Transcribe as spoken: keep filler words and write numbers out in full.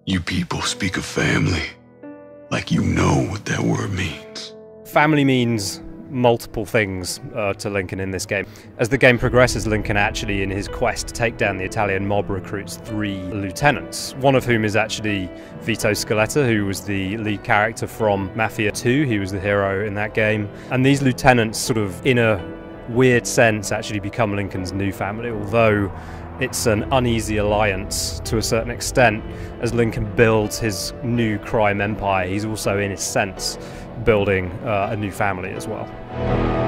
You people speak of family like you know what that word means. Family means multiple things uh, to Lincoln in this game. As the game progresses, Lincoln actually, in his quest to take down the Italian mob, recruits three lieutenants, one of whom is actually Vito Scaletta, who was the lead character from Mafia two. He was the hero in that game. And these lieutenants sort of, in a weird sense, actually become Lincoln's new family, although it's an uneasy alliance to a certain extent. As Lincoln builds his new crime empire, he's also, in a sense, building uh, a new family as well.